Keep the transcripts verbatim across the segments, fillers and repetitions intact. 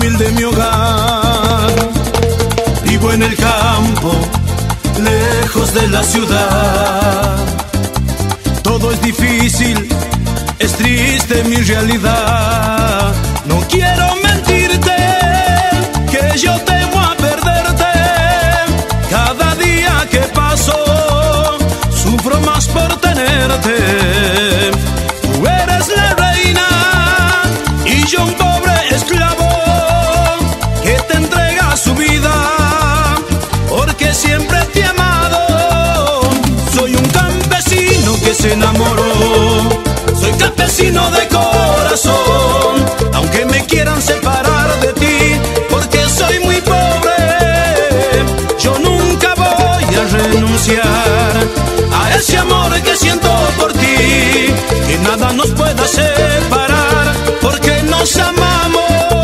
humilde mi hogar. Vivo en el campo, lejos de la ciudad. Todo es difícil, es triste mi realidad. No quiero mentirte, que yo temo a perderte. Cada día que paso, sufro más por tenerte. Tú eres la reina y yo un pobre esclavo que te entrega su vida porque siempre te he amado. Soy un campesino que se enamoró, soy campesino de corazón, aunque me quieran separar de ti porque soy muy pobre. Yo nunca voy a renunciar a ese amor que siento por ti, que nada nos pueda separar porque nos amamos.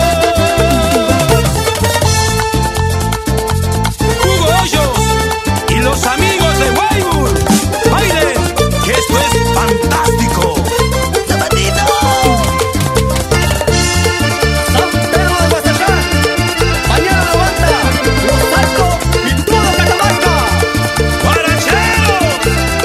Hugo Hoyos y los amigos de Weibul, baile, que esto es fantástico. ¡Zapatito! San Pedro de Guastachán, mañana levanta los saltos y todo Catamarca. ¡Guaracheros!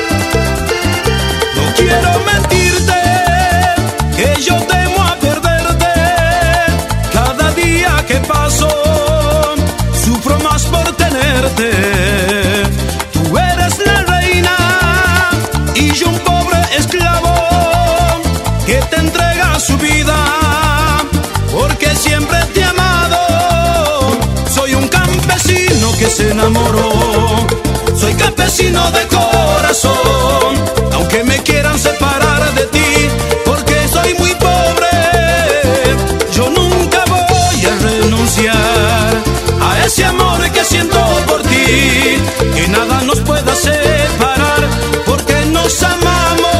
No quiero mentirte, que yo temo a perderte. Cada día que paso, sufro más por tenerte. Tú eres la reina y yo un pobre esclavo que te entrega su vida porque siempre te he amado. Soy un campesino que se enamoró, soy campesino de corazón, aunque me quieran separar de ti porque soy muy pobre. Yo nunca voy a renunciar a ese amor que siento por ti, que nada nos pueda separar porque nos amamos.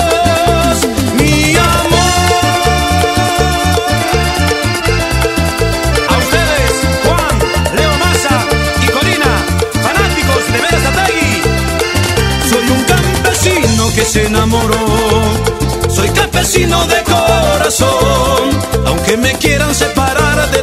Mi amor. A ustedes, Juan, Leo Massa y Corina, fanáticos de Berazategui. Soy un campesino que se enamoró, soy campesino de corazón, aunque me quieran separar de